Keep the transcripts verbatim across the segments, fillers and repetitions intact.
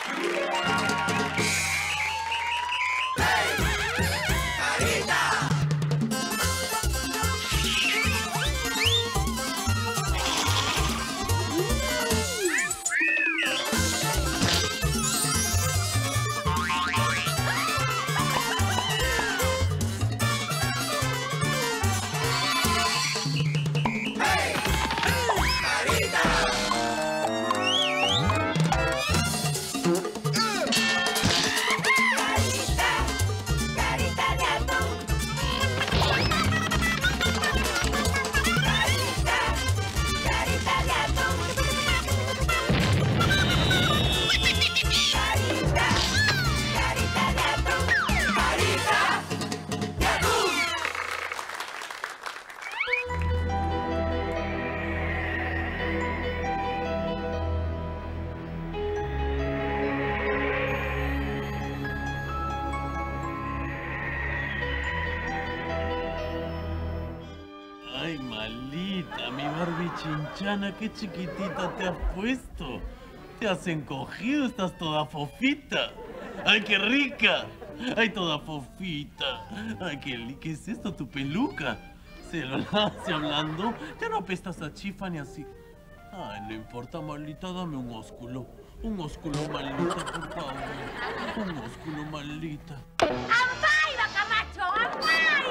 Ay, malita, mi Barbie chinchana, qué chiquitita te has puesto. Te has encogido, estás toda fofita. Ay, qué rica. Ay, toda fofita. Ay, qué, ¿qué es esto, tu peluca? Se lo hace hablando. Ya no apestas a chifa ni así. Ay, no importa, malita, dame un ósculo. Un ósculo, malita, por favor. Un ósculo, malita. ¡Ampay, Bacamacho! ¡Ampay!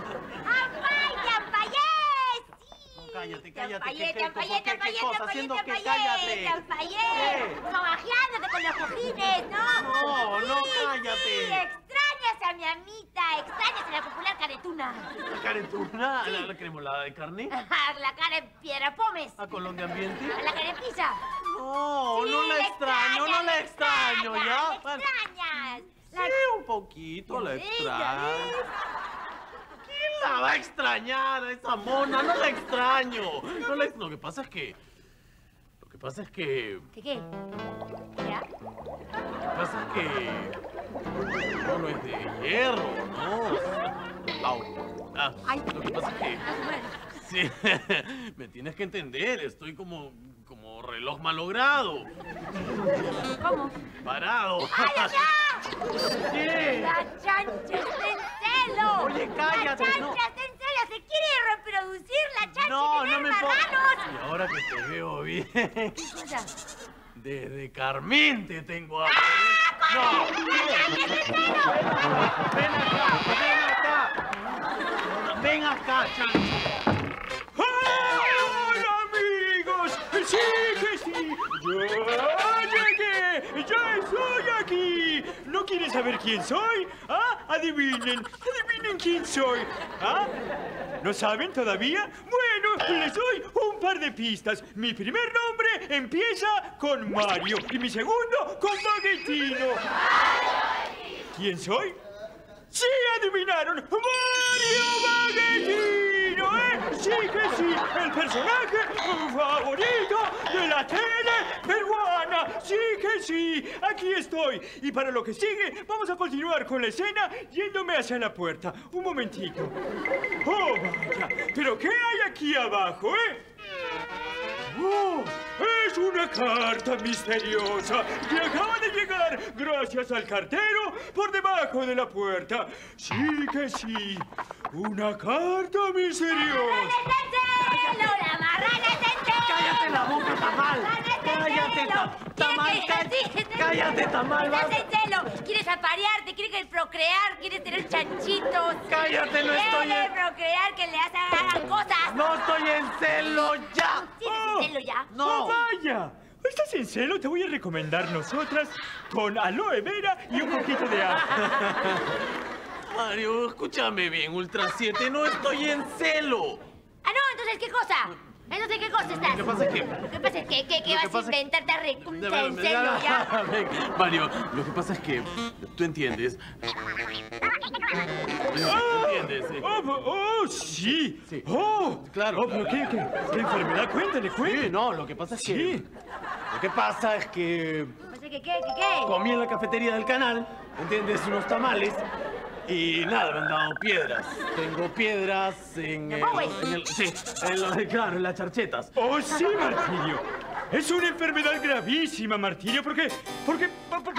¡Ampay, te ampayé! ¡Sí! Cállate, Te cállate. ampayé, ¿Qué, te qué, ampayé, qué, te ampayé, qué te cosa? ampayé, Haciendo te que ampayé, cállate. te ampayé. ¿Qué? Sobajeándote con los cojines, ¿no? No, no, Sí, cállate. Sí, extrañas a mi amita, extrañas a la popular caretuna. ¿La carentuna? ¿La, la cremolada de carne? La cara en piedra pomes. ¿A Colón de ambiente? La cara en pizza. No, Sí, no la le extraño, no la extraño, extrañas, ¿ya? le extrañas. La- Sí, un poquito la Sí, ya extraño. ves. ¿Quién la va a extrañar a esa mona? No la extraño. No la ex- Lo que pasa es que... Lo que pasa es que... ¿Qué qué? ¿Ya? Lo que pasa es que... No, no es de hierro, ¿no? Au. Ah, Ay. lo que pasa es que... Ah, bueno. Sí, me tienes que entender. Estoy como... como reloj malogrado. ¿Cómo? Parado. ¡Ay, allá! ¿Qué? ¡La chancha está en celo! Oye, cállate, ¡La chancha no. está en celo! ¡Se quiere reproducir la chancha No, y no tener me importa. marranos! Y ahora que te veo bien, ¿Qué cosa? desde Carmín te tengo a... ¡Ah, No, ¡La chancha está en celo! ven acá, ven acá. Ven acá, chancha. ¡Hola, amigos! ¡Sí que sí! ¡Ya llegué! ¡Ya estoy aquí! ¿No quieren saber quién soy? ¿Ah? Adivinen, adivinen quién soy. ¿Ah? ¿No saben todavía? Bueno, les doy un par de pistas. Mi primer nombre empieza con Mario y mi segundo con Baguetino. ¿Quién soy? ¡Sí adivinaron! ¡Mario Baguetino! ¿Eh? ¡Sí que sí! ¡El personaje favorito de la tele peruana! ¡Sí que sí! ¡Aquí estoy! Y para lo que sigue, vamos a continuar con la escena yéndome hacia la puerta. Un momentito. ¡Oh, vaya! ¿Pero qué hay aquí abajo, eh? ¡Oh! ¡Es una carta misteriosa que acaba de llegar gracias al cartero por debajo de la puerta! ¡Sí que sí! ¡Una carta misteriosa! ¡La marrana está en celo! Cállate la boca, Tamal. ¡La marrana está en Cállate, celo! Ta- ¿Quiere Tamal. que- cá- sí, está en Cállate, celo. Tamal. Estás vas- en celo. ¿Quieres aparearte? ¿Quieres procrear? ¿Quieres tener chanchitos? Cállate, no estoy ¿Quieres en... procrear? Que le hagan cosas. No estoy en celo ya. ¿Sí estás en celo ya? No. ¡Oh, vaya! ¿Estás en celo? Te voy a recomendar nosotras con aloe vera y un poquito de agua. Mario, escúchame bien, Ultra siete, no estoy en celo. Ah, no, entonces, ¿qué cosa? Entonces, ¿qué cosa estás? Lo que pasa es que... Lo que pasa es que, ¿qué, qué Lo vas que a pasa es- inventarte a recuncha De verdad, en me- celo ya? Ven, Mario, lo que pasa es que... ¿Tú entiendes? ¿Entiendes? Sí. ¡Oh, oh, sí! Sí. ¡Oh! Claro. Oh, ¿pero qué, qué? ¿Qué enfermedad? Cuéntale, Sí, cuéntale. no, lo que pasa es que... Sí. Lo que pasa es que... No sé qué, qué, qué, qué. Comí en la cafetería del canal, ¿entiendes? Unos tamales. Y nada, me han dado piedras. Tengo piedras en el... Powell. en el- sí, en lo- claro, en las charchetas. ¡Oh, sí, Martirio! Es una enfermedad gravísima, Martirio, porque... porque...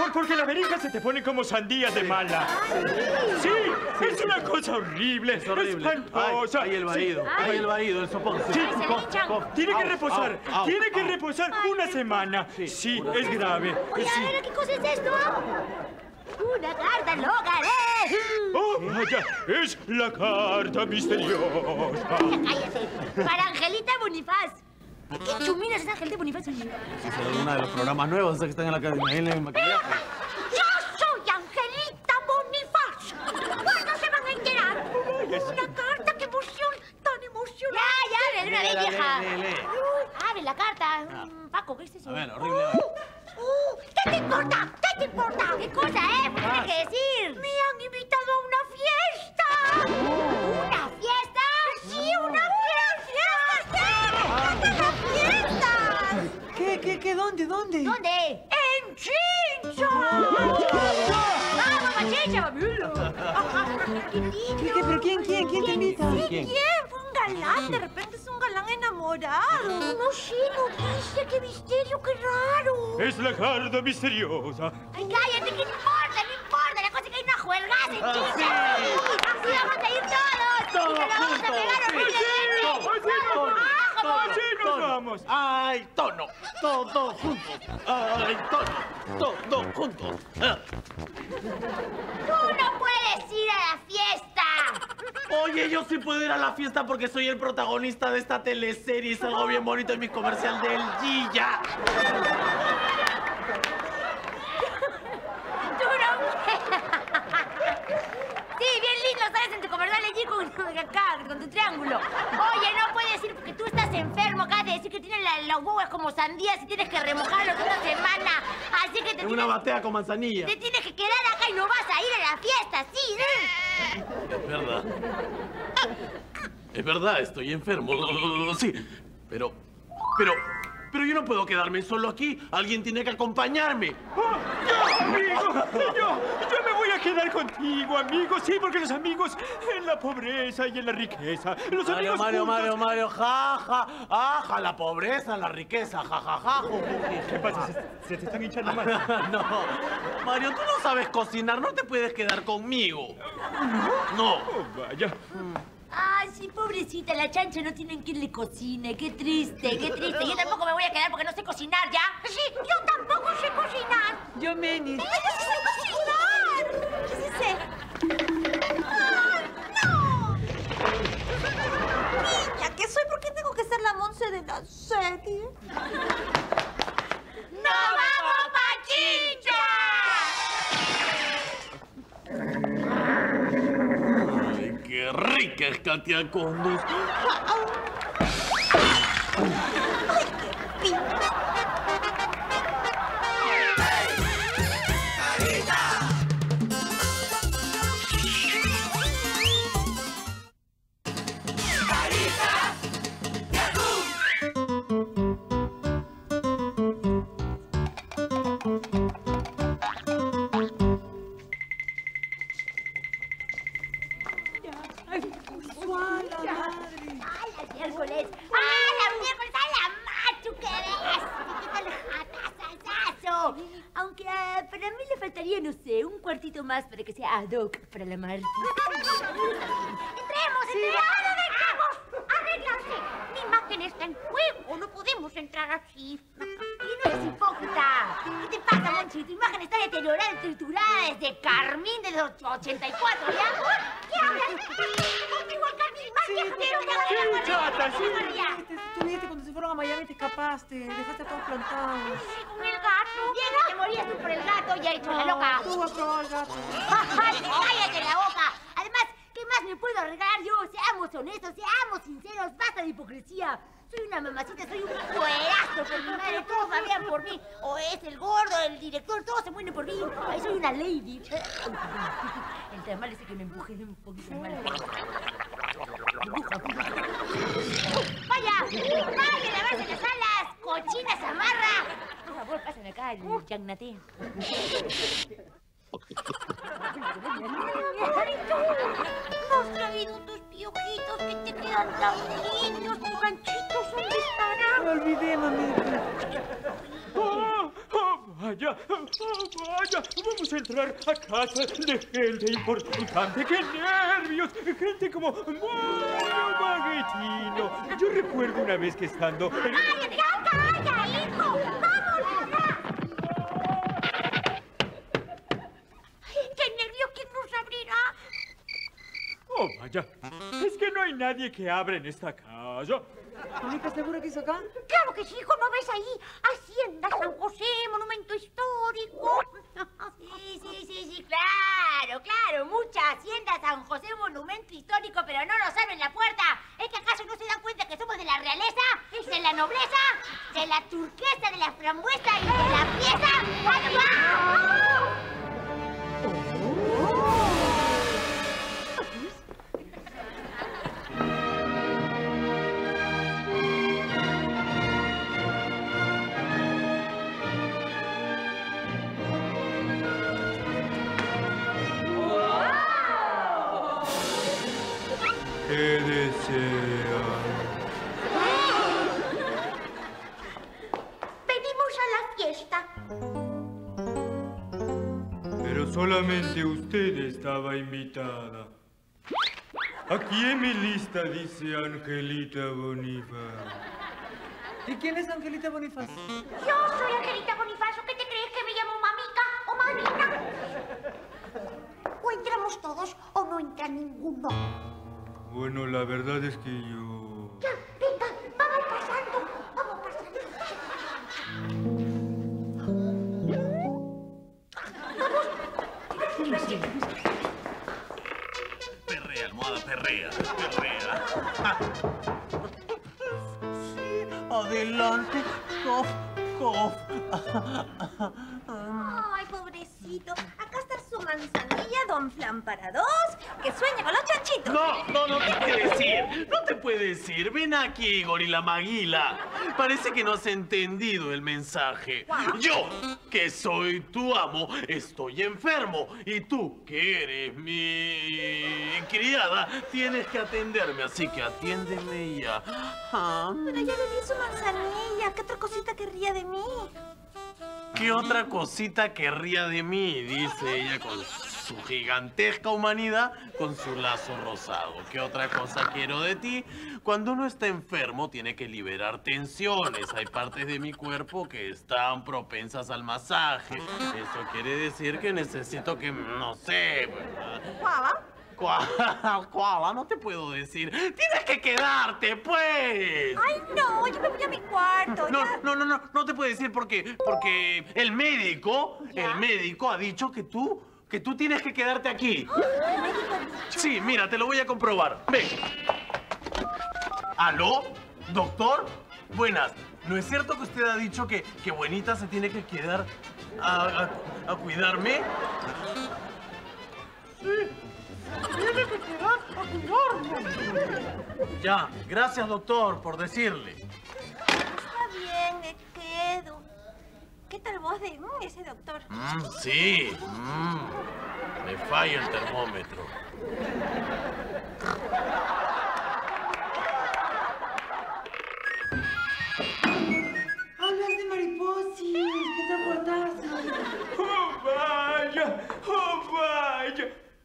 Por- porque la verija se te pone como sandía de mala. Sí, es una cosa horrible. Es horrible. Espantosa. Ay, ay, el vaído. Sí. Ay, el vaído, el sopón. Sí, Ay, se cof, linchan. cof. Tiene que Au, reposar, au, au, tiene que au. reposar una semana. Sí, es grave. Oye, a Sí. ver, ¿qué cosa es esto? Una carta logaré. Oh, vaya, es la carta misteriosa. Cállate. Para Angelita Bonifaz. ¿Qué chuminas es Angelita Bonifaz? Sí, será uno de los programas nuevos, esos que están en la academia, en el maquillaje. ¡Yo soy Angelita Bonifaz! ¿Cuándo se van a enterar? Una carta, qué emoción, tan emocionante. Ya, ya, de una vez, Lee, vieja. lee, lee. Abre la carta. Mm, Paco, ¿qué es eso? A ver, horrible. Uh, ¿Qué te importa? ¿Qué te importa? ¿Qué cosa, eh? ¿Qué tienes que decir? Me han invitado a una fiesta. ¿Una fiesta? Sí, una fiesta. ¡Una fiesta! ¿Qué, qué, qué? ¿Dónde, dónde? ¿Dónde? ¡En Chincha! ¡Vamos, Chincha, mamilo! ¡Qué lindo! ¿Qué, qué? ¿Pero quién, quién? ¿Quién te invita? Sí, ¿Quién? ¿quién? Fue un galán. De repente es un galán enamorado. No sé, no dice. ¡Qué misterio, qué raro! Es la carta misteriosa. ¡Ay, cállate! ¿Qué importa? No importa. La cosa es que hay una juergaza en Ah, Chincha. ¡Así vamos a ir todos! Todos ¡Y nos la vamos a juntos, pegar sí, horriblemente! Así nos, ¡Vamos! así nos vamos. ¡Ay, tono! Todos juntos. ¡Ay, tono! Todos juntos. Ah. ¡Tú no puedes ir a la fiesta! Oye, yo sí puedo ir a la fiesta porque soy el protagonista de esta teleserie y salgo bien bonito en mi comercial del Gilla. ¡Tú no! Sí, bien lindo sales en tu comercial allí con, acá, con tu triángulo. Oye, no puedes ir porque tú estás enfermo. Acá de decir que tienes la, la huevas como sandías y tienes que remojarlos una semana. Así que te En una tienes, batea con manzanilla. te tienes que quedar acá y no vas a ir a la fiesta, ¿sí? ¿eh? Es verdad. Es verdad, estoy enfermo. Sí, pero... Pero... Pero yo no puedo quedarme solo aquí. Alguien tiene que acompañarme. ¡Ah! ¡Yo, amigo! ¡Yo! ¡Yo me voy a quedar contigo, amigo! Sí, porque los amigos en la pobreza y en la riqueza. Los Mario, amigos Mario, juntos- Mario, Mario, ja, ja, aja, la pobreza, la riqueza, ja, ja, ja, ju, ju, ji, ¿Qué pasa? ¿Se, se te están hinchando más? No, Mario, tú no sabes cocinar, no te puedes quedar conmigo. No. Oh, vaya. Ay, sí, pobrecita, la chancha no tienen quien le cocine. Qué triste, qué triste. Yo tampoco me voy a quedar porque no sé cocinar, ¿ya? Sí, yo tampoco sé cocinar. Yo, Menis. ¡Ay, yo sí sé cocinar! ¿Qué sí sé? ¡Ay, no! Niña, ¿qué soy? ¿Por qué tengo que ser la Monse de la serie? ¡No vamos pa' Chincha! Ay, qué rica es Katia Condus. ¡Ay, la miércoles! ¡Ay, la miércoles! ¡Ay, la macho que ves! ¡Qué tal jatazazazo! Aunque ah, para mí le faltaría, no sé, un cuartito más para que sea ad hoc para la Marta. ¡Entremos, entremos! ¡Entremos! ¡Arreglarse! Mi imagen está en juego. No podemos entrar así. Y no eres hipócrita. ¿Qué te pasa, Monchi? Tu imagen está deteriorada y triturada desde Carmín de los ochenta y cuatro, ¿ya? ¿Qué hablas? ¿Cómo igual Carmín? Más vieja que yo, sí, ya, chata, sí. Este, Tú viste cuando se fueron a Miami, te escapaste. Dejaste a todos plantados. Sí, con el gato. Bien que te morías tú por el gato, ya hecho la loca. Tú vas a probar el gato. ¡Ay, cállate la boca! Además, ¿qué más me puedo arreglar yo? Seamos honestos, seamos sinceros, basta de hipocresía. Soy una mamacita, soy un cuerazo por mi madre, todos babían por mí. O es el gordo, el director, todos se mueren por mí. Ay, soy una lady. El tamal ese que me empuje un poquito mal. ¡Vaya! ¡Vaya, lavarse las alas! ¡Cochina zamarra! Por favor, pasen acá el yagnate. ¡Ay, tú! No has traído tus piojitos que te quedan tan lindos. Tus ganchitos, ¿dónde estarán? Me olvidé, mamita. Oh, oh, vaya, oh, vaya, vamos a entrar a casa de gente importante. ¡Qué nervios! Gente como Mario Baguetino. Yo recuerdo una vez que estando... En... ¡Ay, ya calla, hijo! ¡Vamos, Lala! ¡Qué nervios! ¿Quién nos abrirá? Oh, vaya. Es que no hay nadie que abra en esta casa. ¿Única segura que hizo acá? Claro que sí, hijo, ¿no ves ahí? Hacienda San José, monumento histórico. Sí, sí, sí, sí, claro, claro. Mucha Hacienda San José, monumento histórico, pero no nos abren la puerta. ¿Es que acaso no se dan cuenta que somos de la realeza? ¿De la nobleza? ¿De la turquesa, de la frambuesa y de la pieza? ¡Ay, va! ¿Qué desean? Venimos a la fiesta. Pero solamente usted estaba invitada. Aquí en mi lista dice Angelita Bonifaz. ¿Y quién es Angelita Bonifaz? Yo soy Angelita Bonifacio. ¿Qué te crees que me llamo mamita o madrina? O entramos todos o no entra ninguno. Bueno, la verdad es que yo... Ya, venga, vamos pasando, vamos pasando. Perrea, almohada, perrea, perrea. Sí, adelante, cof, cof. Ay, pobrecito. Acá está su manzanilla, don Flan para dos, que sueña con los chanchitos. No, no, no te puede decir. No te puede decir. Ven aquí, Gorila Maguila. Parece que no has entendido el mensaje. Yo, que soy tu amo, estoy enfermo. Y tú, que eres mi criada, tienes que atenderme. Así que atiéndeme ya. Ah. Pero ya le di su manzanilla. ¿Qué otra cosita querría de mí? ¿Qué otra cosita querría de mí? Dice ella con su gigantesca humanidad, con su lazo rosado. ¿Qué otra cosa quiero de ti? Cuando uno está enfermo tiene que liberar tensiones. Hay partes de mi cuerpo que están propensas al masaje. Eso quiere decir que necesito que, no sé, ¿verdad? ¿Cuava? ¿Cuál? ¿Cuál? No te puedo decir. Tienes que quedarte, pues. Ay, no, yo me voy a mi cuarto. No, ya. no, no, no, no te puedo decir porque, porque el médico, ¿Ya? el médico ha dicho que tú, que tú tienes que quedarte aquí. ¿El médico ha dicho? Sí, mira, te lo voy a comprobar. Ven. ¿Aló? ¿Doctor? Buenas. ¿No es cierto que usted ha dicho que, que Buenita se tiene que quedar a, a, a cuidarme? Sí. Tiene que quedar a cuidarme. Ya, gracias, doctor, por decirle. Está bien, me quedo. ¿Qué tal voz de mm, ese doctor? Mm, sí. Mm. Me falla el termómetro. Hablas de mariposis. ¿Qué te aportaste? ¡Oh, vaya! ¡Oh, vaya!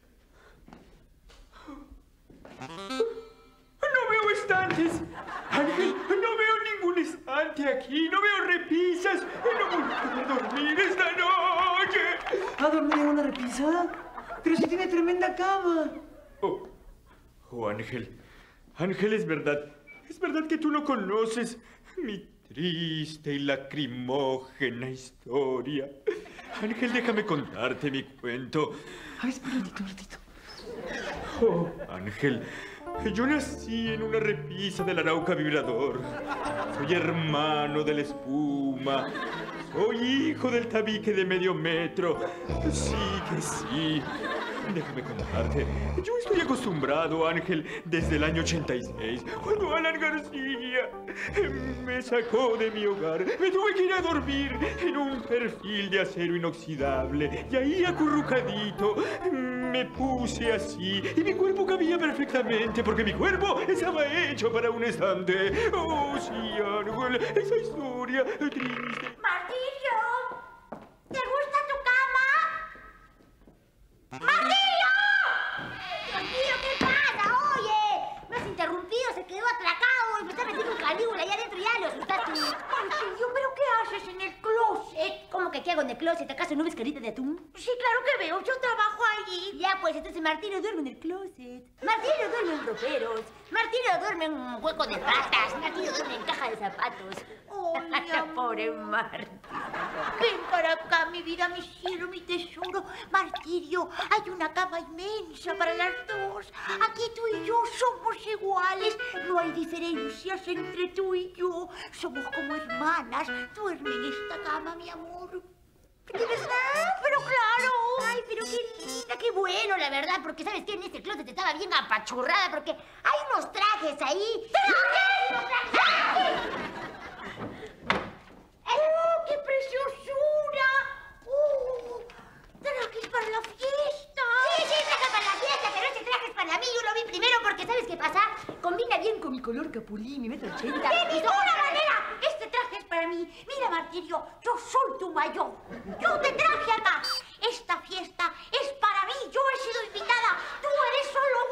¡No veo estantes! Ángel, no veo ningún estante aquí, no veo repisas, no voy a poder dormir esta noche. ¿Ha dormido en una repisa? Pero si tiene tremenda cama. Oh, oh, Ángel, Ángel, es verdad, es verdad que tú no conoces mi triste y lacrimógena historia. Ángel, déjame contarte mi cuento. A ver, espera un ratito, un ratito. Oh, Ángel, yo nací en una repisa del Arauca Vibrador. Soy hermano de la espuma. Soy hijo del tabique de medio metro. Sí que sí. Déjame contarte. Yo estoy acostumbrado, Ángel, desde el año ochenta y seis, cuando Alan García me sacó de mi hogar. Me tuve que ir a dormir en un perfil de acero inoxidable. Y ahí, acurrucadito, me puse así. Y mi cuerpo cabía perfectamente, porque mi cuerpo estaba hecho para un estante. Oh, sí, Ángel, esa historia triste. ¡Martirio! closet. ¿Acaso no ves carita de atún? Sí, claro que veo. Yo trabajo allí. Ya, pues entonces Martino duerme en el closet. Martino duerme en roperos. Martino duerme en un hueco de ratas. Martino duerme en caja de zapatos. Oh, mi amor. Pobre Martín. Ven para acá, mi vida, mi cielo, mi tesoro. Martirio, hay una cama inmensa para las dos. Aquí tú y yo somos iguales. No hay diferencias entre tú y yo. Somos como hermanas. Duerme en esta cama, mi amor. ¿De verdad? Pero claro. Ay, pero qué linda, qué bueno, la verdad. Porque, ¿sabes qué? En este closet estaba bien apachurrada porque hay unos trajes ahí. ¡Trajes! ¡Oh, qué preciosura! ¡Oh, trajes para la fiesta! Sí, sí, trajes para la fiesta, pero ese traje es para mí. Yo lo vi primero porque, ¿sabes qué pasa? Combina bien con mi color capulín, mi metro ochenta. ¡De ninguna manera! Este traje es para mí. Mira, Martirio, yo soy tu mayor. Yo te traje acá. Esta fiesta es para mí. Yo he sido invitada. Tú eres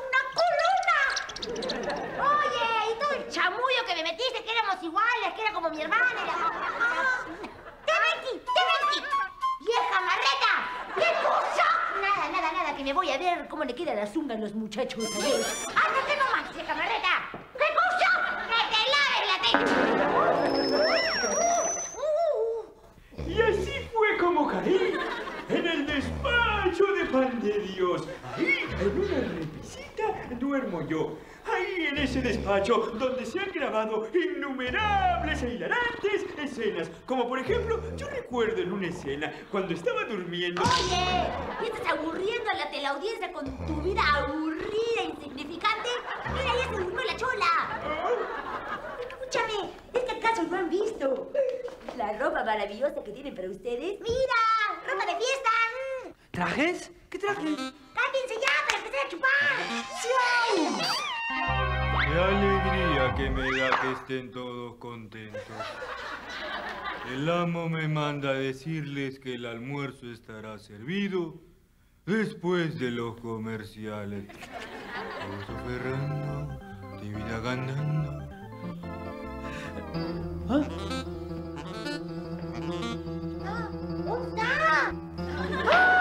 solo una corona. Oye, y todo el chamullo que me metiste, que éramos iguales, que era como mi hermana. Era... ¡Te mentí! ¡Te mentí! ¡Vieja marreta! ¿Qué cosa? Nada, nada, nada, que me voy a ver cómo le queda la zunga a los muchachos. ¡Ándate nomás, vieja marreta! ¿Qué cosa? ¡Que te laves la teta! Y así fue como caí en el despacho de Pan de Dios. Ahí, en una repisita, duermo yo. Ahí en ese despacho donde se han grabado innumerables e hilarantes escenas. Como por ejemplo, yo recuerdo en una escena cuando estaba durmiendo. Oye, ¿y estás aburriendo a la teleaudiencia con tu vida aburrida e insignificante? Mira, ya se durmió la chola. Escúchame, ¿es que acaso no han visto la ropa maravillosa que tienen para ustedes? ¡Mira! ¡Ropa de fiesta! ¿Trajes? ¿Qué trajes? ¡Cámbiense ya para empezar a chupar! Qué alegría que me da que estén todos contentos. El amo me manda a decirles que el almuerzo estará servido después de los comerciales. Augusto Ferrando, Divina cantando. ¿Ah? ¿Dónde está?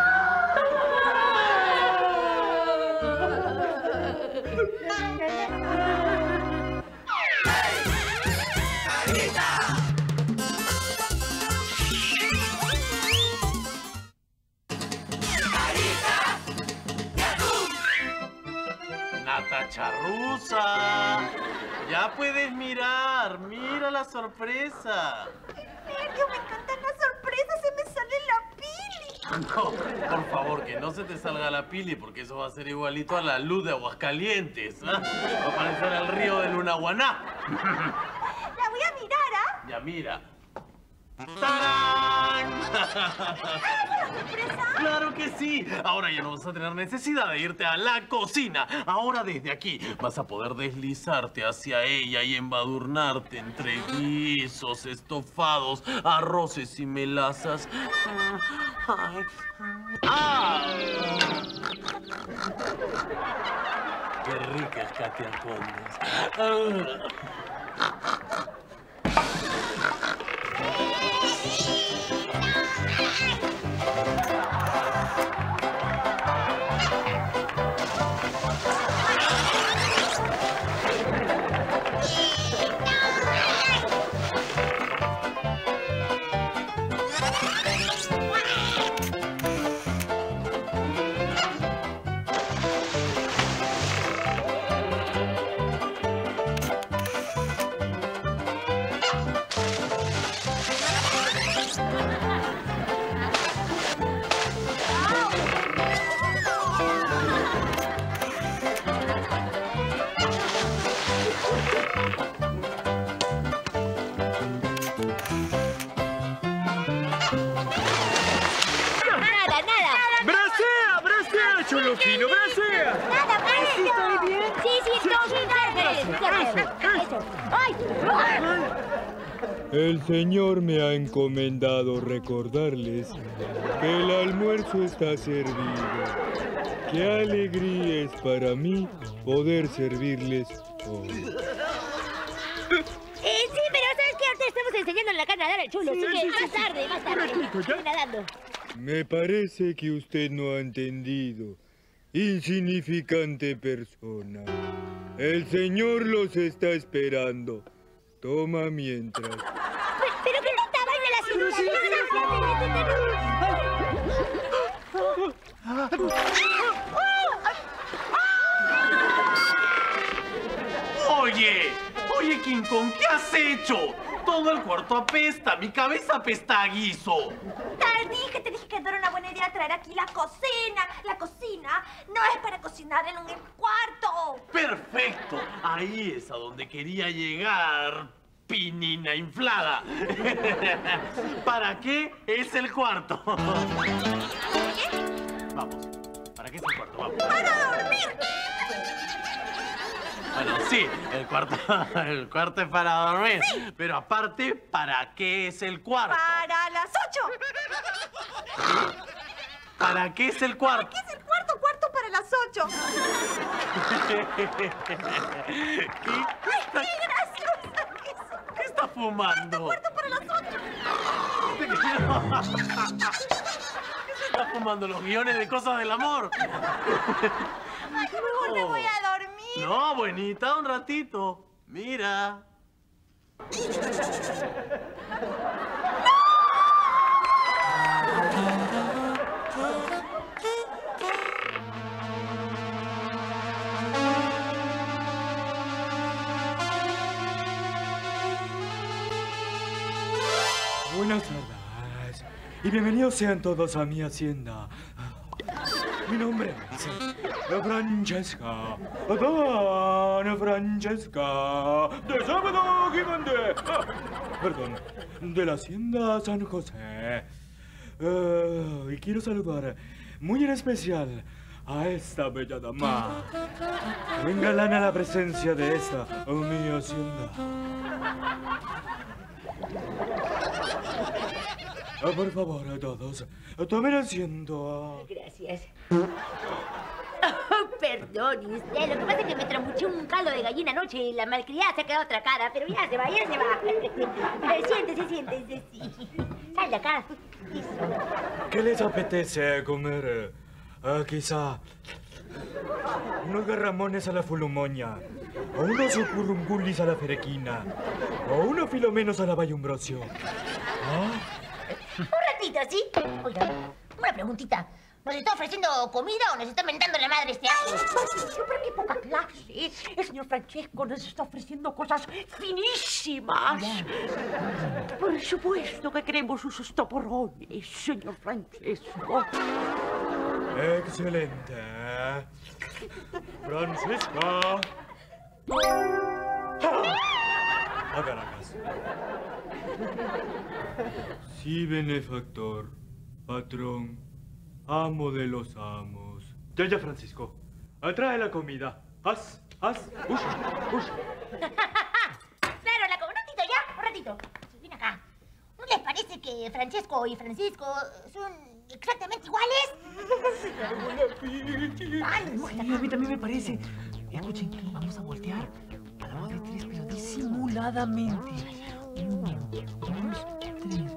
Nata charruza. Ya puedes mirar. Mira la sorpresa. Nervio, me encantan las sorpresas. Se me sale la pili. No, por favor, que no se te salga la pili, porque eso va a ser igualito a la luz de Aguascalientes. ¿Ah? Va a parecer al río de Lunahuaná. La voy a mirar, ¿ah? Ya mira. ¡Tarán! ¿Sorpresa? ¡Claro que sí! Ahora ya no vas a tener necesidad de irte a la cocina. Ahora desde aquí vas a poder deslizarte hacia ella y embadurnarte entre guisos, estofados, arroces y melazas. Ay. ¡Ah! ¡Qué rica es Katia Condes! ¡Ah! Cholofino, bracea. Nada, nada. ¿Sí estoy bien? Sí, sí, todo bien. Eso, eso. ¡Ay! El Señor me ha encomendado recordarles que el almuerzo está servido. Qué alegría es para mí poder servirles hoy. Eh, sí, pero ¿sabes qué? Ahorita estamos enseñando en la cana a dar al chulo, Sí, así que sí, sí, más sí. tarde, más tarde. Un ratito, ¿ya? Sigue nadando. Me parece que usted no ha entendido. Insignificante persona. El señor los está esperando. Toma mientras. Pero, pero que no estaba en la Oye, oye, King Kong, ¿qué has hecho? Todo el cuarto apesta, mi cabeza apesta a guiso. Te dije, te dije que no era una buena idea traer aquí la cocina. La cocina no es para cocinar en un cuarto. Perfecto, ahí es a donde quería llegar, pinina inflada. ¿Para qué es el cuarto? Vamos, ¿para qué es el cuarto? Vamos. ¡Para dormir! Bueno, sí, el cuarto, el cuarto es para dormir. Sí. Pero aparte, ¿para qué es el cuarto? Para las ocho. ¿Para qué es el cuarto? ¿Para qué es el cuarto? Cuarto para las ocho. ¿Qué, ¡Ay, qué graciosa que es! ¿Qué está fumando? Cuarto para las ocho. ¿Qué se está fumando? ¿Los guiones de cosas del amor? Ay, mejor me voy a dormir. No, buenita, un ratito. Mira. Buenas tardes y bienvenidos sean todos a mi hacienda. Mi nombre es Francesca, Dona Francesca, de Sábado Gigante, ah, perdón, de la hacienda San José. Uh, y quiero saludar muy en especial a esta bella dama que engalana la presencia de esta mi hacienda. Ah, por favor, a todos, tomen asiento. Gracias. Oh, perdón, usted. Lo que pasa es que me trambuché un caldo de gallina anoche y la malcriada se ha quedado otra cara, pero ya se va, ya se va. Eh, siéntese, siéntese, sí. Sal de acá. Eso. ¿Qué les apetece comer? Uh, quizá unos garramones a la fulumoña, o unos ocurrunculis a la ferequina, o unos filomenos a la bayumbrosio. ¿Ah? Un ratito, ¿sí? Oiga, una preguntita. ¿Nos está ofreciendo comida o nos está mentando la madre este año? Pero qué poca clase. El señor Francesco nos está ofreciendo cosas finísimas. Por supuesto que queremos sus estoporrones, señor Francesco. Excelente. Francisca. A Caracas. Sí, benefactor, patrón, amo de los amos. Ya, ya, Francisco. Atrae la comida. Haz, haz, ush, ush. Claro, la un ratito ya, un ratito. Ven acá. ¿No les parece que Francesco y Francisco son exactamente iguales? Ay, no, Sí, a mí también me parece. Escuchen, vamos a voltear a la de tres, pero disimuladamente. Uno, dos, tres.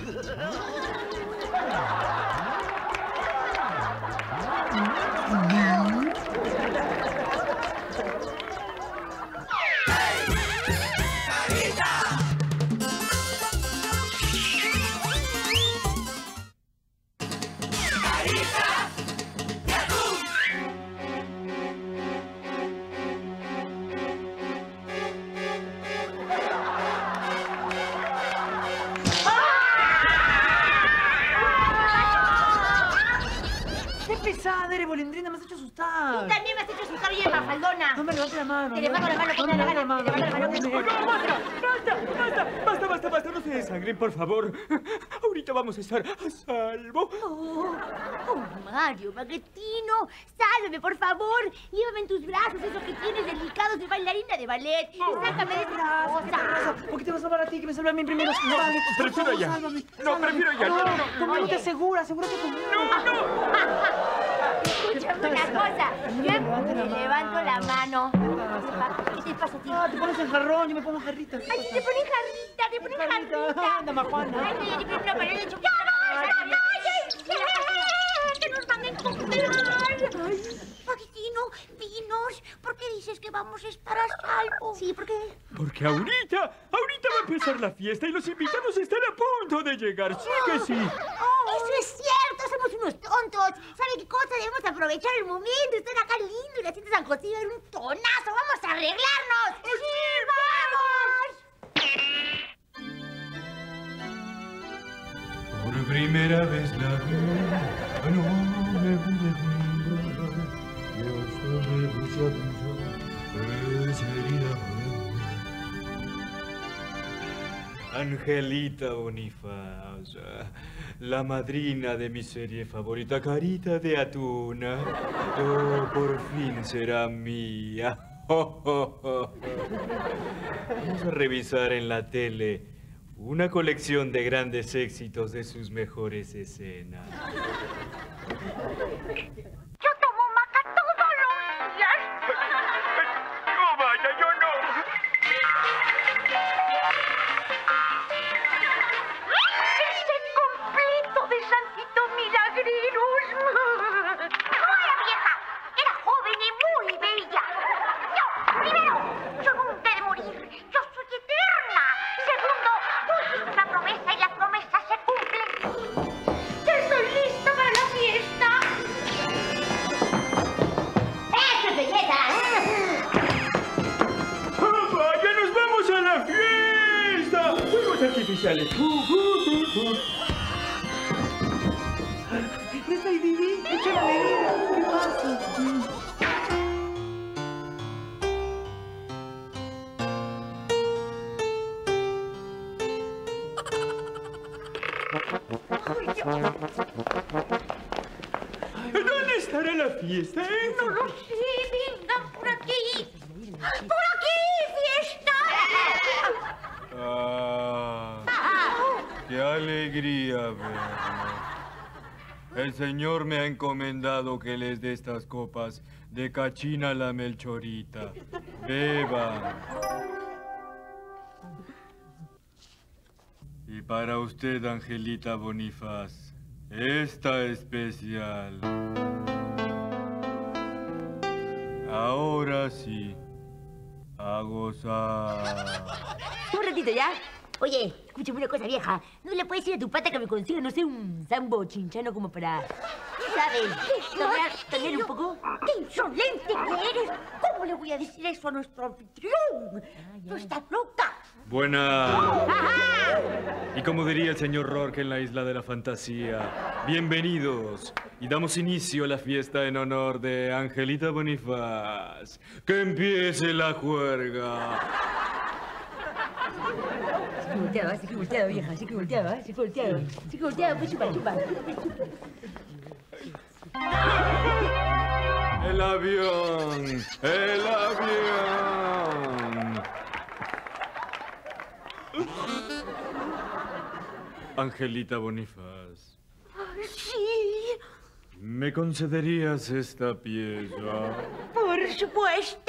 Eres bolindrina, me has hecho asustar. Tú también me has hecho asustar bien, mafaldona. No me levantes la mano. Te le mando la mano, no te me le levantes mano, te le mando la mano. No, basta, basta, basta, basta, basta, basta, no se desangren, por favor. Ahorita vamos a estar a salvo. Oh, oh, Mario, Baguettino, sálvame, por favor. Llévame en tus brazos, esos que tienes delicados de bailarina de ballet. Y sácame de esta cosa. ¿Por qué te vas a salvar a ti? Que me salve a mí primero. No, Vale, prefiero por favor, ya. sálvame, No, sálvame. prefiero ya. No, no, no. Conmigo te asegura, asegúrate conmigo. Escúchame una cosa. Yo me levanto la mano. ¿Qué te pasa a ti? Ah, te pones el jarrón, yo me pongo jarrita. Ay, te pones jarrita, te pones Jarrita. jarrita. Anda, Majuana. Ay, yo prefiero ponerle chupiano. ¡Ya, ya, ya! ¿Por qué dices que vamos a estar a salvo? Sí, ¿por qué? Porque ahorita, ahorita va a empezar la fiesta y los invitados están a punto de llegar. Sí que sí. Eso es cierto, somos unos tontos. ¿Sabe qué cosa? Debemos aprovechar el momento. Están acá lindo y la fiesta de San José va a dar un tonazo. ¡Vamos a arreglarnos! ¡Sí, vamos! Por primera vez la vi, no me pude comprar, y hasta me puse a pensar, ¿qué sería? Angelita Bonifaz, la madrina de mi serie favorita, Carita de Atuna, oh, por fin será mía. Vamos a revisar en la tele una colección de grandes éxitos de sus mejores escenas. Yo tomo maca todos los días. No vaya, yo no. El set completo de Santitos Milagreros. No era vieja, era joven y muy bella. Yo, primero, yo nunca he de morir. Yo soy eterna. Segundo, tú hiciste una promesa y la promesa se cumple. Ya estoy lista para la fiesta. ¡Eso es belleza! ¡Ah, vaya, nos vamos a la fiesta! ¡Fuegos artificiales! ¡Uh, uh, uh, uh! ¿No está ahí, Didi? Echa la bebida. ¿Qué pasa? ¿Dónde estará la fiesta, eh? No lo sé, vengan por aquí. ¡Por aquí, fiesta! Ah, qué alegría verlo. El Señor me ha encomendado que les dé estas copas de cachina a la Melchorita. Beban. Y para usted, Angelita Bonifaz, esta especial. Ahora sí, a gozar. Un ratito ya. Oye, escúchame una cosa vieja. ¿No le puedes decir a tu pata que me consiga, no sé, un sambo chinchano como para... ¿Sabes? Tomar, tener un poco... ¡Qué insolente que eres! ¿Cómo le voy a decir eso a nuestro anfitrión? ¡Tú estás loca! Buena. Y como diría el señor Rourke en la Isla de la Fantasía, bienvenidos y damos inicio a la fiesta en honor de Angelita Bonifaz. ¡Que empiece la juerga! Sí que volteado, sí que volteado, vieja, sí que volteado, ¿eh? Sí que volteado, sí que volteado, pues chupa, chupa. ¡El avión! ¡El avión! Angelita Bonifaz, Sí, ¿me concederías esta pieza? por supuesto.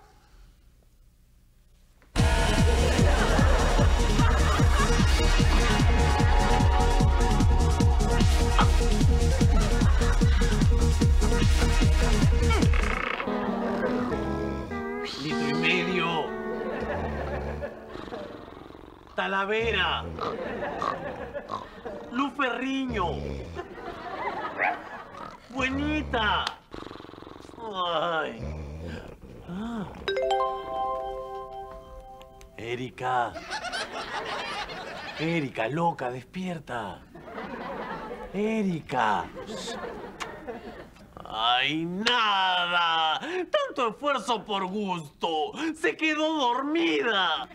Litro y medio. Talavera. Luferriño. Buenita. Ay. Ah. Erika. Erika, loca, despierta. Erika. ¡Ay, nada! ¡Tanto esfuerzo por gusto! ¡Se quedó dormida!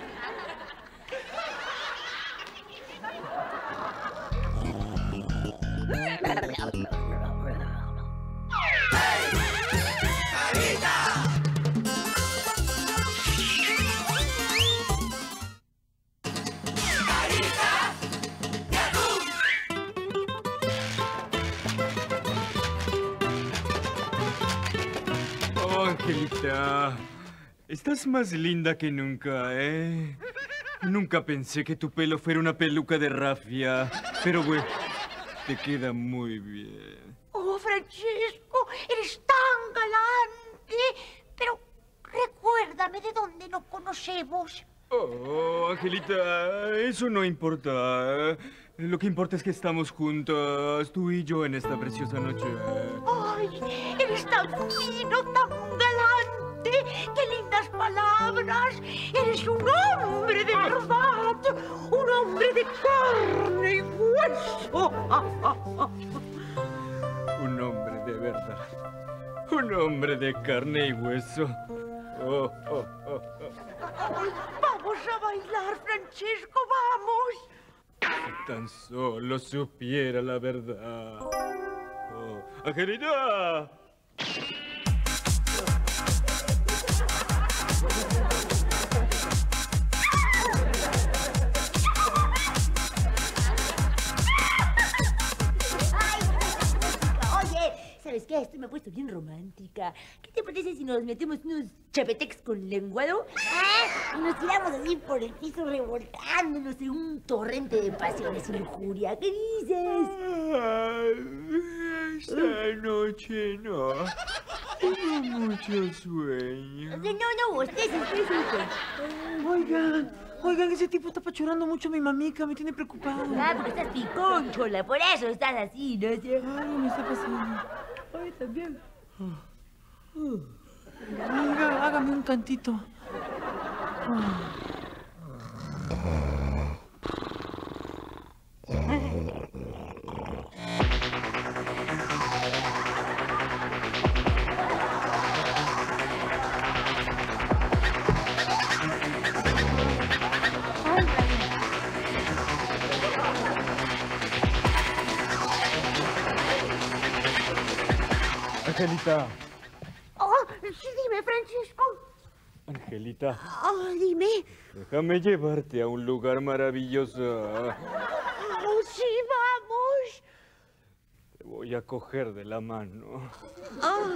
Oh, Angelita, estás más linda que nunca, ¿eh? Nunca pensé que tu pelo fuera una peluca de rafia, pero bueno, te queda muy bien. Oh, Francesco, eres tan galante. Dígame, ¿de dónde nos conocemos? Oh, Angelita, eso no importa. Lo que importa es que estamos juntos, tú y yo, en esta preciosa noche. ¡Ay! Eres tan fino, tan galante. ¡Qué lindas palabras! Eres un hombre de verdad. Un hombre de carne y hueso. Un hombre de verdad. Un hombre de carne y hueso. Oh, oh, oh, oh. Vamos a bailar, Francesco, vamos. Si tan solo supiera la verdad. Oh, ¡Angelita! ¿Sabes qué? Esto me ha puesto bien romántica. ¿Qué te parece si nos metemos unos chapetex con lenguado? ¿Ah? Y nos tiramos así por el piso revolcándonos en un torrente de pasiones y lujuria. ¿Qué dices? Ay, esta noche no. Tengo mucho sueño. No, no, ustedes, ustedes. Oigan, oigan, ese tipo está pachorrando mucho a mi mamica, me tiene preocupado. Ah, porque estás piconchola, por eso estás así, ¿no? Ay, me está pasando. Ay, también. Oiga, hágame un cantito. Angelita. Oh, sí, dime, Francisco. Angelita, Oh, dime. déjame llevarte a un lugar maravilloso. Oh, sí, vamos. Te voy a coger de la mano. Oh,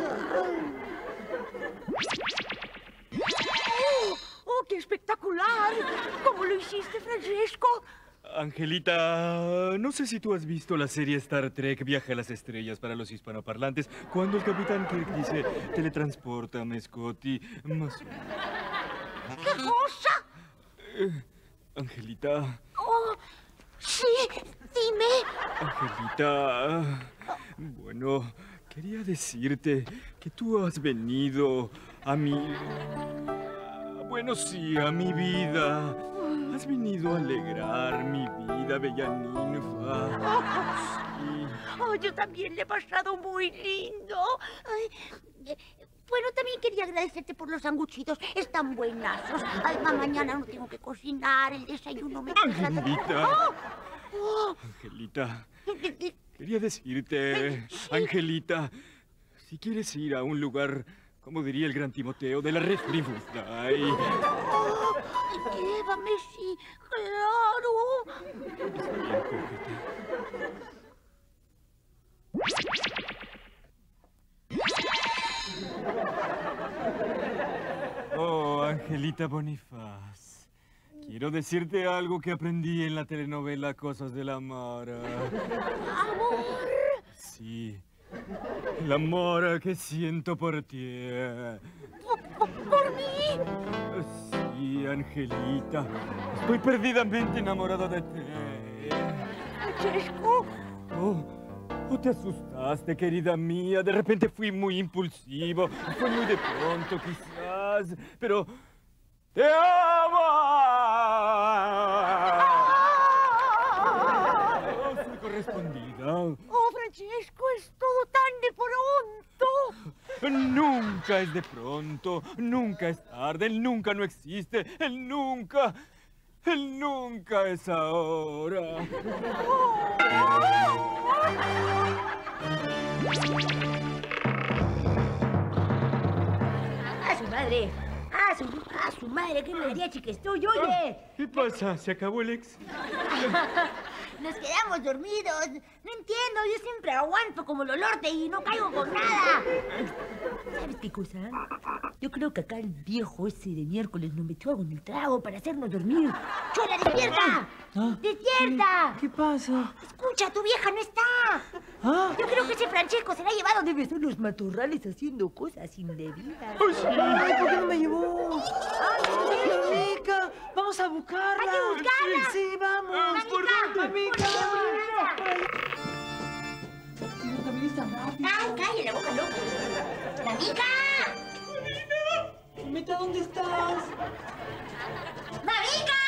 oh, qué espectacular. ¿Cómo lo hiciste, Francesco? Angelita, no sé si tú has visto la serie Star Trek Viaje a las Estrellas para los hispanoparlantes, cuando el Capitán Kirk dice teletranspórtame, Scotty, más... ¿Qué cosa? Eh, Angelita, Oh, sí, dime. Angelita, bueno, quería decirte que tú has venido a mi... Bueno, sí, a mi vida. Has venido a alegrar mi vida, bella ninfa. Sí. Oh, yo también le he pasado muy lindo. Ay, eh, bueno, también quería agradecerte por los sanguchitos. Están buenazos. Además, mañana no tengo que cocinar. El desayuno me queda... Angelita. Oh, oh. Angelita, quería decirte, Angelita, si quieres ir a un lugar, como diría el gran Timoteo, de la refri Buffay. Oh, llévame, sí, claro. Está bien, cógete. Oh, Angelita Bonifaz. Quiero decirte algo que aprendí en la telenovela Cosas de la Mara. Amor. Sí, el amor que siento por ti. ¿Por, por mí? Sí, Angelita. Estoy perdidamente enamorado de ti. Francesco. Oh, oh, te asustaste, querida mía. De repente fui muy impulsivo. Fue muy de pronto, quizás. Pero... ¡te amo! Oh, soy correspondida. Oh, Francesco, es todo tan de pronto. Nunca es de pronto. Nunca es tarde. Él nunca no existe. Él nunca... Él nunca es ahora. ¡A su madre! ¡A su, a su madre! ¡Qué mariachi que estoy, oye! ¿Qué pasa? ¿Se acabó el ex? Nos quedamos dormidos. No entiendo, yo siempre aguanto como el olorte y no caigo con nada. ¿Sabes qué cosa? Yo creo que acá el viejo ese de miércoles nos metió algo en el trago para hacernos dormir. ¡Chola, despierta! ¿Ah? ¡Despierta! ¿Qué, ¿Qué pasa? Escucha, tu vieja no está. ¿Ah? Yo creo que ese Francesco se la ha llevado de besos los matorrales haciendo cosas indebidas. Oh, sí. Ay, ¿por qué no me llevó? Ay, Mamica, vamos a buscarla. ¡Hay que buscarla! Sí, vamos. ¿Por dónde? Mamica. ¡Ay, cállate la boca, loco! ¡Mamica! Mamita, ¿dónde estás? ¡Mamica!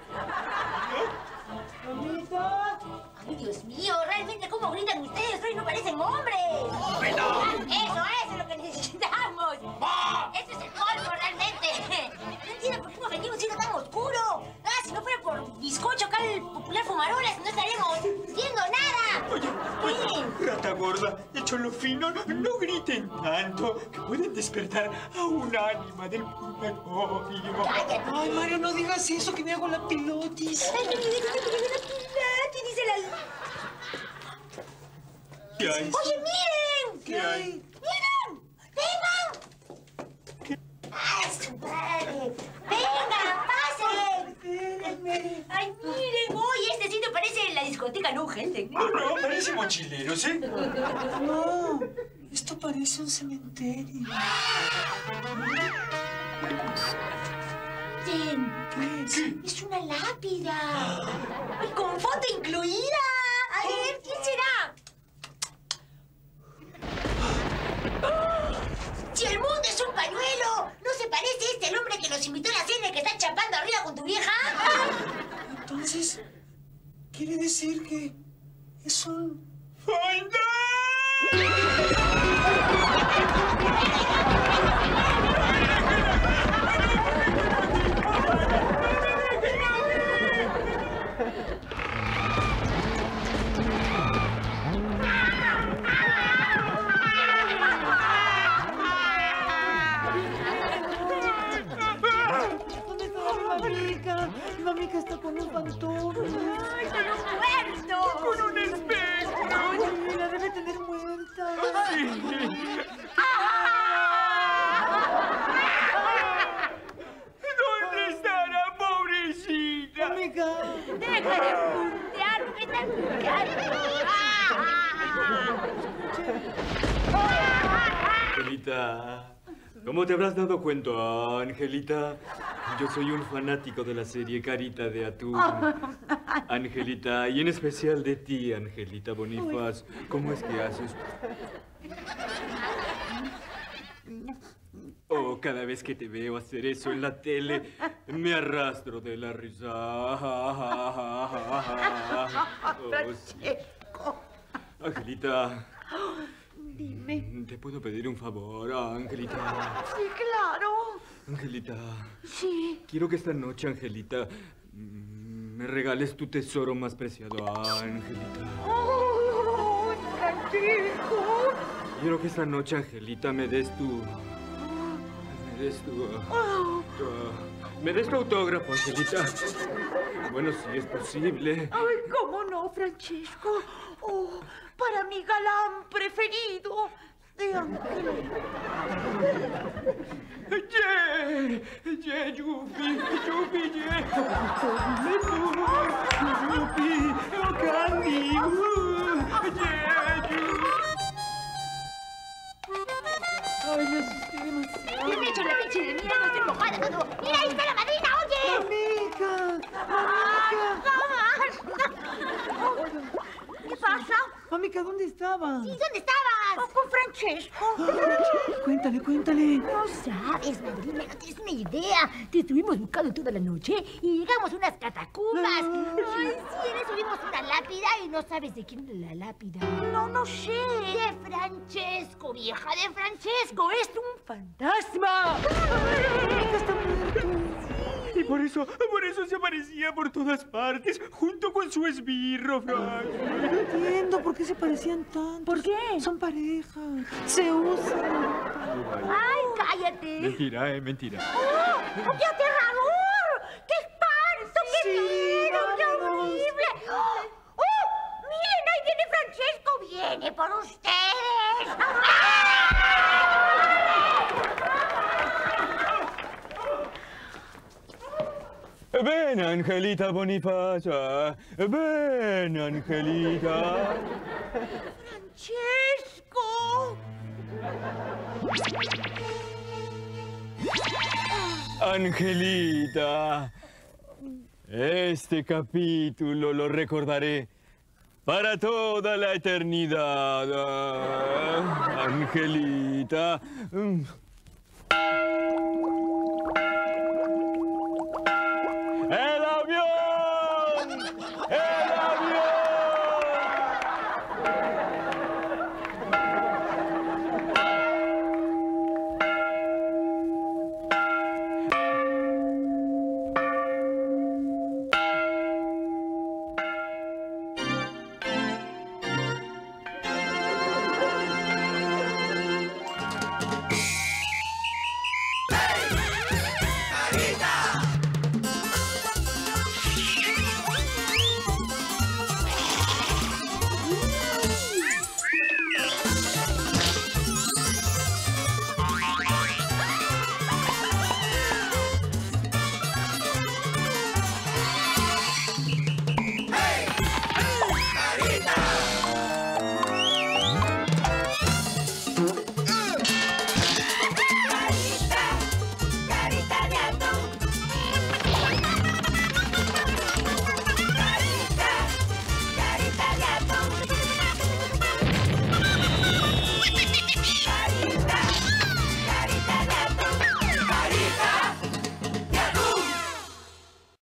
Mamita. ¡Ay, Dios mío! Realmente, ¿cómo gritan ustedes? Hoy no parecen hombres. ¡Eso, eso es lo que necesitamos! ¡Eso es el colmo, realmente! No entiendo por qué nos venimos siendo tan oscuro. Ah, si no fuera por bizcocho acá el popular fumarolas, no estaríamos viendo nada. Oye, oye, rata gorda, de cholo fino, no griten tanto, que pueden despertar a un ánima del purgatorio. ¡Cállate! Ay, Mario, no digas eso, que me hago la pilotis. ¡Ay, que me dice que me dio la pilati! Dice la... ¿Qué hay? ¡Oye, miren! ¿Qué hay? ¡Miren! ¡Vengan! ¡Ay, su madre! ¡Vengan, pasen! ¡Ay, miren! ¡Uy, este sitio parece la discoteca No Helden! No, no, parece mochileros, ¿eh? No, esto parece un cementerio. Miren, es una lápida. Y con foto incluida. A ver, ¿quién será? Si el mundo es un pañuelo, ¿no se parece este el hombre que nos invitó a la cena y que está chapando arriba con tu vieja? Entonces, quiere decir que es un... ¿Dónde está mi mamica? Mi mamica está con un fantasma. ¡Ay, con un muerto! ¡Con un espejo! Ay, la debe tener muerta. ¿Dónde estará, pobrecita? Mamica. ¡Deja de puntear! ¿Qué estás punteando? Angelita, ¿cómo te habrás dado cuenta, Angelita? Yo soy un fanático de la serie Carita de Atún. Angelita, y en especial de ti, Angelita Bonifaz. ¿Cómo es que haces? Oh, cada vez que te veo hacer eso en la tele, me arrastro de la risa. Oh, sí. Angelita. Dime. ¿Te puedo pedir un favor, Angelita? Sí, claro. Angelita. Sí. Quiero que esta noche, Angelita, mm, me regales tu tesoro más preciado, Angelita. ¡Oh, Francisco! Quiero que esta noche, Angelita, me des tu... Me des tu... Oh. tu- me des tu autógrafo, Angelita. Bueno, si es posible. Ay, cómo no, Francesco. Oh, para mi galán preferido de Ángel. ¡Ye! ¡Ye, Yupi! ¡Yupi, ye! ¡Yupi! ¡Oh, Candy! ¡Uh! ¡Ye, Yupi! Ay, me asusté demasiado. ¡Le echo la leche de miedo! ¡Estoy mojada todo! ¡Mira, ahí está la madrina! ¡Oye! Mamica. Mamica. ¿Qué pasa? Mamica, ¿dónde estaba? ¿Y dónde estabas? Con Francesco. Cuéntale, cuéntale. No sabes, madrina, no tienes una idea. Te estuvimos buscando toda la noche y llegamos a unas catacumbas. Ay, sí, en eso vimos una lápida y no sabes de quién era la lápida. No, no sé. De Francesco, vieja, de Francesco. Es un fantasma. Mamica está muerto. Y por eso, por eso se aparecía por todas partes, junto con su esbirro, Frank. No entiendo por qué se parecían tanto. ¿Por qué? Son pareja. Se usan. Ay, cállate. Mentira, eh, mentira. ¡Oh, qué aterrador! ¡Qué espanto! ¡Qué Sí, miedo! ¡Qué vámonos. horrible! ¡Oh! ¡Miren! ¡Ahí viene Francesco! ¡Viene por ustedes! Ven, Angelita Bonifaz. Ven, Angelita. Angelita, este capítulo lo recordaré para toda la eternidad. Angelita.